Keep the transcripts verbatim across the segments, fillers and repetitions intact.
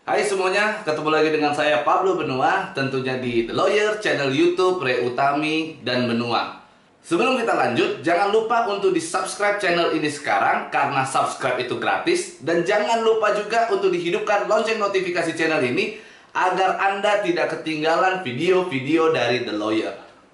Hai semuanya, ketemu lagi dengan saya Pablo Benua, tentunya di The Lawyer, channel YouTube Ray Utami dan Benua. Sebelum kita lanjut, jangan lupa untuk di-subscribe channel ini sekarang karena subscribe itu gratis, dan jangan lupa juga untuk dihidupkan lonceng notifikasi channel ini agar Anda tidak ketinggalan video-video dari The Lawyer.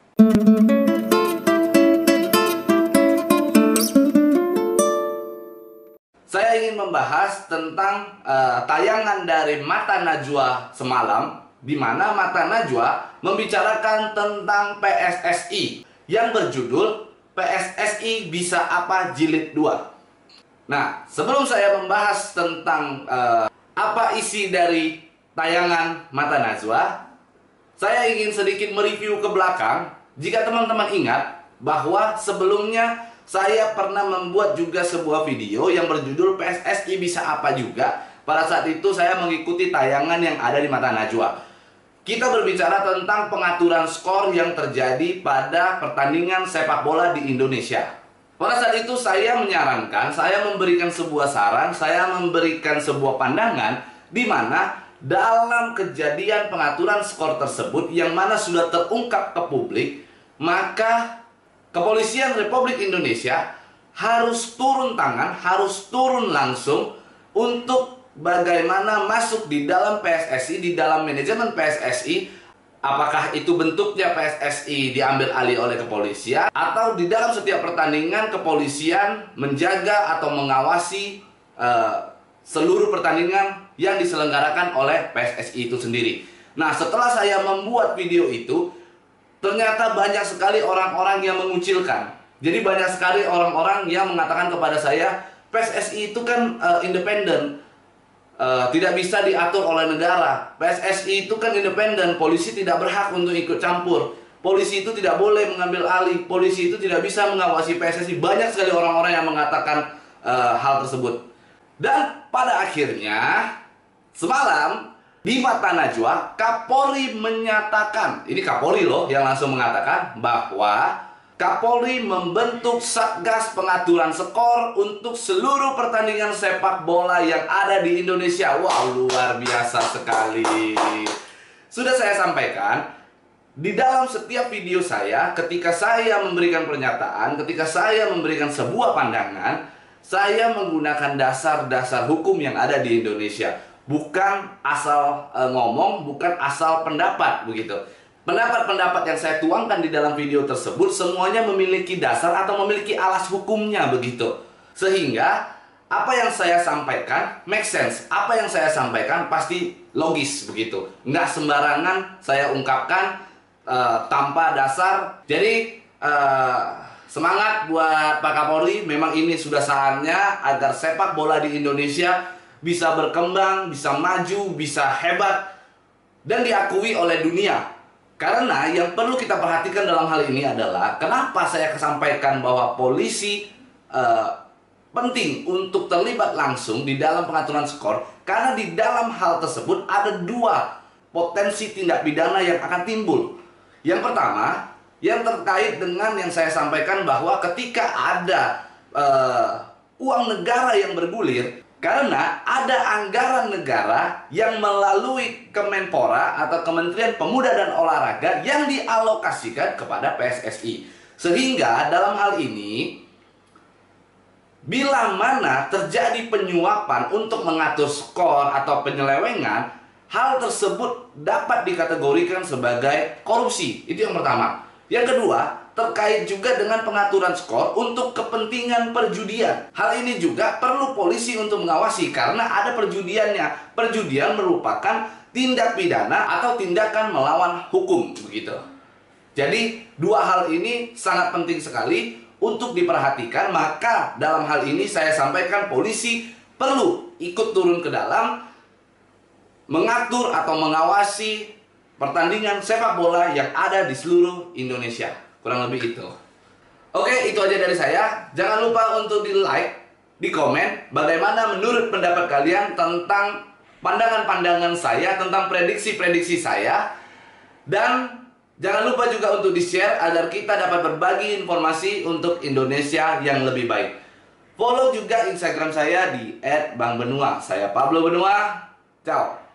Saya ingin membahas tentang uh, tayangan dari Mata Najwa semalam, di mana Mata Najwa membicarakan tentang P S S I yang berjudul P S S I Bisa Apa Jilid dua. Nah, sebelum saya membahas tentang uh, apa isi dari tayangan Mata Najwa, saya ingin sedikit mereview ke belakang. Jika teman-teman ingat bahwa sebelumnya saya pernah membuat juga sebuah video yang berjudul P S S I Bisa Apa Juga. Pada saat itu saya mengikuti tayangan yang ada di Mata Najwa. Kita berbicara tentang pengaturan skor yang terjadi pada pertandingan sepak bola di Indonesia. Pada saat itu saya menyarankan, saya memberikan sebuah saran, saya memberikan sebuah pandangan di mana dalam kejadian pengaturan skor tersebut yang mana sudah terungkap ke publik, maka Kepolisian Republik Indonesia harus turun tangan, harus turun langsung untuk bagaimana masuk di dalam P S S I, di dalam manajemen P S S I. Apakah itu bentuknya P S S I diambil alih oleh kepolisian, atau di dalam setiap pertandingan kepolisian menjaga atau mengawasi uh, seluruh pertandingan yang diselenggarakan oleh P S S I itu sendiri. Nah, setelah saya membuat video itu, ternyata banyak sekali orang-orang yang mengucilkan. Jadi banyak sekali orang-orang yang mengatakan kepada saya, P S S I itu kan uh, independen, uh, tidak bisa diatur oleh negara. P S S I itu kan independen, polisi tidak berhak untuk ikut campur. Polisi itu tidak boleh mengambil alih, polisi itu tidak bisa mengawasi P S S I. Banyak sekali orang-orang yang mengatakan uh, hal tersebut. Dan pada akhirnya, semalam di Mata Najwa, Kapolri menyatakan, ini Kapolri loh yang langsung mengatakan bahwa Kapolri membentuk Satgas Pengaturan Skor untuk seluruh pertandingan sepak bola yang ada di Indonesia. Wow, luar biasa sekali. Sudah saya sampaikan, di dalam setiap video saya, ketika saya memberikan pernyataan, ketika saya memberikan sebuah pandangan, saya menggunakan dasar-dasar hukum yang ada di Indonesia. Bukan asal e, ngomong, bukan asal pendapat begitu. Pendapat-pendapat yang saya tuangkan di dalam video tersebut semuanya memiliki dasar atau memiliki alas hukumnya begitu. Sehingga apa yang saya sampaikan make sense. Apa yang saya sampaikan pasti logis begitu. Nggak sembarangan saya ungkapkan e, tanpa dasar. Jadi e, semangat buat Pak Kapolri. Memang ini sudah saatnya agar sepak bola di Indonesia bisa berkembang, bisa maju, bisa hebat, dan diakui oleh dunia. Karena yang perlu kita perhatikan dalam hal ini adalah kenapa saya sampaikan bahwa polisi uh, penting untuk terlibat langsung di dalam pengaturan skor. Karena di dalam hal tersebut ada dua potensi tindak pidana yang akan timbul. Yang pertama, yang terkait dengan yang saya sampaikan bahwa ketika ada uh, uang negara yang bergulir, karena ada anggaran negara yang melalui Kemenpora atau Kementerian Pemuda dan Olahraga yang dialokasikan kepada P S S I. Sehingga dalam hal ini, bila mana terjadi penyuapan untuk mengatur skor atau penyelewengan, hal tersebut dapat dikategorikan sebagai korupsi. Itu yang pertama. Yang kedua, terkait juga dengan pengaturan skor untuk kepentingan perjudian. Hal ini juga perlu polisi untuk mengawasi karena ada perjudiannya. Perjudian merupakan tindak pidana atau tindakan melawan hukum begitu. Jadi dua hal ini sangat penting sekali untuk diperhatikan. Maka dalam hal ini saya sampaikan polisi perlu ikut turun ke dalam mengatur atau mengawasi pertandingan sepak bola yang ada di seluruh Indonesia. Kurang lebih itu. Oke, itu aja dari saya. Jangan lupa untuk di like, di komen bagaimana menurut pendapat kalian tentang pandangan-pandangan saya, tentang prediksi-prediksi saya. Dan jangan lupa juga untuk di share agar kita dapat berbagi informasi untuk Indonesia yang lebih baik. Follow juga Instagram saya di et bang benua. Saya Pablo Benua. Ciao.